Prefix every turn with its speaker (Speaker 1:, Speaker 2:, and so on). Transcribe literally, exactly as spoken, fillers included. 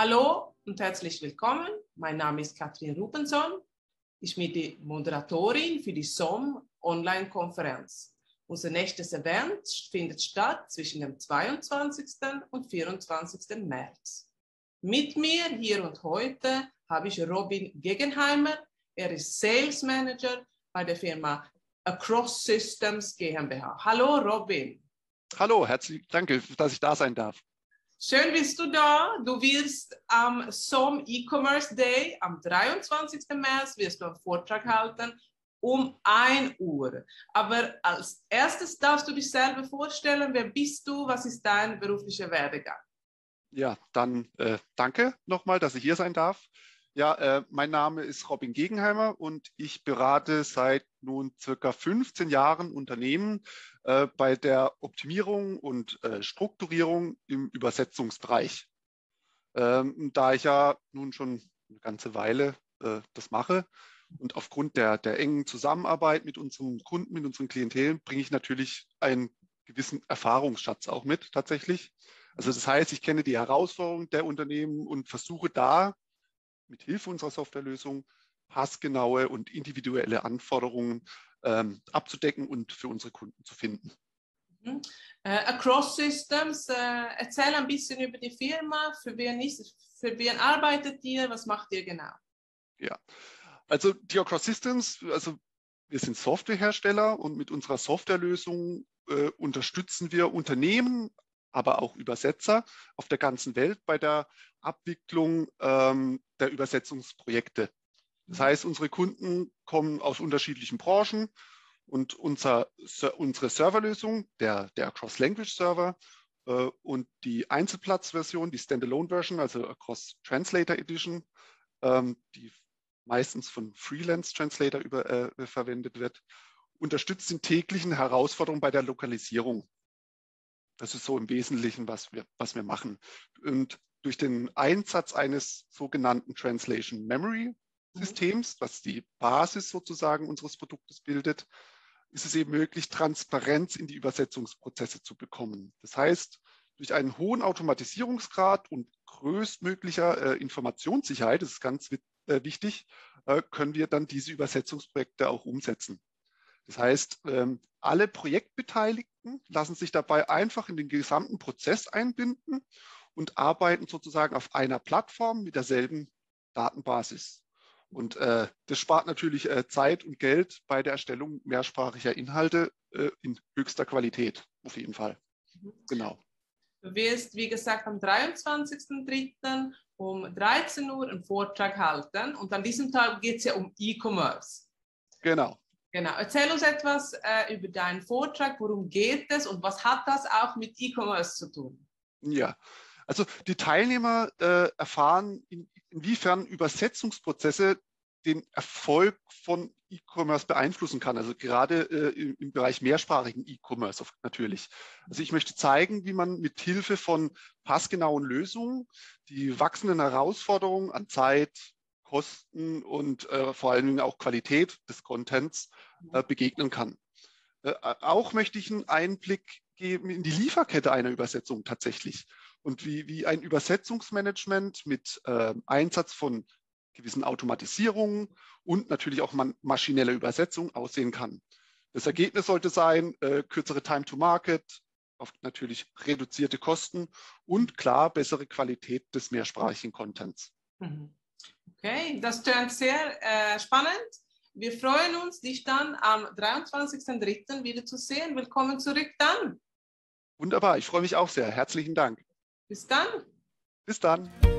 Speaker 1: Hallo und herzlich willkommen. Mein Name ist Katrin Rubenson. Ich bin die Moderatorin für die S O M Online-Konferenz. Unser nächstes Event findet statt zwischen dem zweiundzwanzigsten und vierundzwanzigsten März. Mit mir hier und heute habe ich Robin Gegenheimer. Er ist Sales Manager bei der Firma Across Systems GmbH. Hallo Robin.
Speaker 2: Hallo, herzlich danke, dass ich da sein darf.
Speaker 1: Schön bist du da. Du wirst am S O M E-Commerce Day am dreiundzwanzigsten März wirst du einen Vortrag halten um ein Uhr. Aber als erstes darfst du dich selber vorstellen. Wer bist du? Was ist dein beruflicher Werdegang?
Speaker 2: Ja, dann äh, danke nochmal, dass ich hier sein darf. Ja, äh, mein Name ist Robin Gegenheimer und ich berate seit nun circa fünfzehn Jahren Unternehmen äh, bei der Optimierung und äh, Strukturierung im Übersetzungsbereich. Ähm, da ich ja nun schon eine ganze Weile äh, das mache und aufgrund der, der engen Zusammenarbeit mit unseren Kunden, mit unseren Klientelen, bringe ich natürlich einen gewissen Erfahrungsschatz auch mit tatsächlich. Also das heißt, ich kenne die Herausforderungen der Unternehmen und versuche da mit Hilfe unserer Softwarelösung passgenaue und individuelle Anforderungen ähm, abzudecken und für unsere Kunden zu finden.
Speaker 1: Mhm. Äh, Across Systems, äh, erzähl ein bisschen über die Firma, für wen, ist, für wen arbeitet ihr, was macht ihr genau?
Speaker 2: Ja, also die Across Systems, also wir sind Softwarehersteller und mit unserer Softwarelösung äh, unterstützen wir Unternehmen, aber auch Übersetzer auf der ganzen Welt bei der Abwicklung ähm, der Übersetzungsprojekte. Das heißt, unsere Kunden kommen aus unterschiedlichen Branchen und unser, unsere Serverlösung, der, der Across Language Server äh, und die Einzelplatzversion, die Standalone-Version, also Across Translator Edition, ähm, die meistens von Freelance Translator über, äh, verwendet wird, unterstützt den täglichen Herausforderungen bei der Lokalisierung. Das ist so im Wesentlichen, was wir, was wir machen. Und durch den Einsatz eines sogenannten Translation Memory Systems, was die Basis sozusagen unseres Produktes bildet, ist es eben möglich, Transparenz in die Übersetzungsprozesse zu bekommen. Das heißt, durch einen hohen Automatisierungsgrad und größtmöglicher äh, Informationssicherheit, das ist ganz äh, wichtig, äh, können wir dann diese Übersetzungsprojekte auch umsetzen. Das heißt, ähm, alle Projektbeteiligten lassen sich dabei einfach in den gesamten Prozess einbinden und arbeiten sozusagen auf einer Plattform mit derselben Datenbasis. Und äh, das spart natürlich äh, Zeit und Geld bei der Erstellung mehrsprachiger Inhalte äh, in höchster Qualität, auf jeden Fall. Genau.
Speaker 1: Du wirst, wie gesagt, am dreiundzwanzigsten dritten um dreizehn Uhr einen Vortrag halten und an diesem Tag geht es ja um E-Commerce.
Speaker 2: Genau.
Speaker 1: Genau. Erzähl uns etwas äh, über deinen Vortrag, worum geht es und was hat das auch mit E-Commerce zu tun?
Speaker 2: Ja, also die Teilnehmer äh, erfahren, in, inwiefern Übersetzungsprozesse den Erfolg von E-Commerce beeinflussen kann, also gerade äh, im, im Bereich mehrsprachigen E-Commerce natürlich. Also ich möchte zeigen, wie man mit Hilfe von passgenauen Lösungen die wachsenden Herausforderungen an Zeit, Kosten und äh, vor allen Dingen auch Qualität des Contents äh, begegnen kann. Äh, auch möchte ich einen Einblick geben in die Lieferkette einer Übersetzung tatsächlich und wie, wie ein Übersetzungsmanagement mit äh, Einsatz von gewissen Automatisierungen und natürlich auch man, maschineller Übersetzung aussehen kann. Das Ergebnis sollte sein, äh, kürzere Time to Market, oft natürlich reduzierte Kosten und klar bessere Qualität des mehrsprachigen Contents.
Speaker 1: Okay, das klingt sehr äh, spannend. Wir freuen uns, dich dann am dreiundzwanzigsten dritten wieder zu sehen. Willkommen zurück dann.
Speaker 2: Wunderbar, ich freue mich auch sehr. Herzlichen Dank.
Speaker 1: Bis dann.
Speaker 2: Bis dann.